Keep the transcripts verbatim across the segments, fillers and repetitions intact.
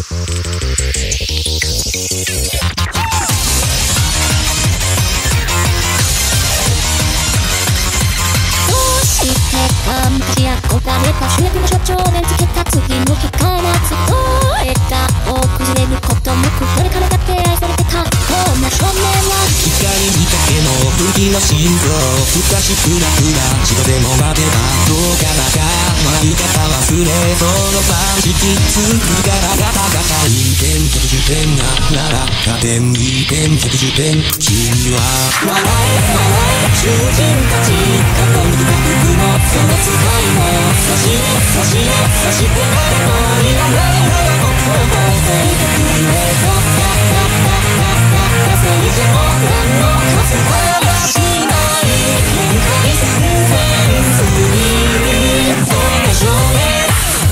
昔憧れた主役の所長でつけた次の日から集えた大崩れることなく誰からだって愛されてたこんな少年は光見かけの武器の心臓少しフラフラ一度でも待てばどうかなか回り方忘れそのパンチキッズ首からガタガタいってんひゃくじゅってんがなら加点いってんひゃくじゅってん君は笑え笑え囚人たち囲んでた服もその使いもそしてそしてそして誰もいらないのよ僕を覚えてくれとタッタッタッタッタッタ正義も何の数はしない限界線全部にその少年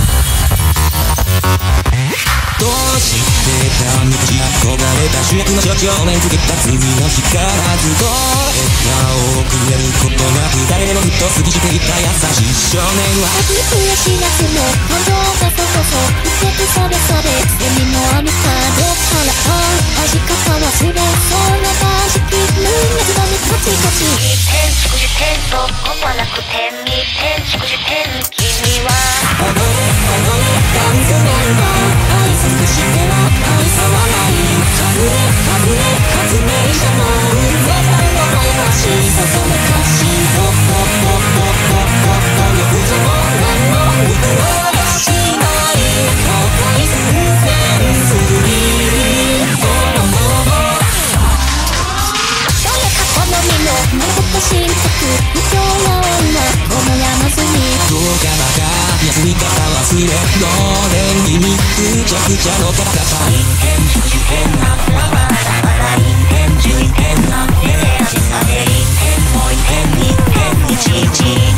どうしてた昔憧れた主役の所長面つけた次の日からずっと笑顔をくれることなく誰でもふっと過ぎしていた優しい少年は秋に悔しい夏の感情がそこそ一滴それそれセミの網かどっからか味方忘れそうな感じ気分やつだにカチカチいってん祝辞点そこは楽天にてん祝辞点君は踊れ踊れダンスメンバー愛さずしては愛さわない外れ外れ発明者の運命の前橋そそめかしいととととととよくぞも何の肉を出しない後悔する全すりそのものどれか好みのもっと深刻不況な女この山積みどうかなか休み方忘れのれんにぐちゃぐちゃの戦いいってんひゃくじゅってんがバラバラいってんじゅういってんがレアでさでいってんもういってんにてんいちいち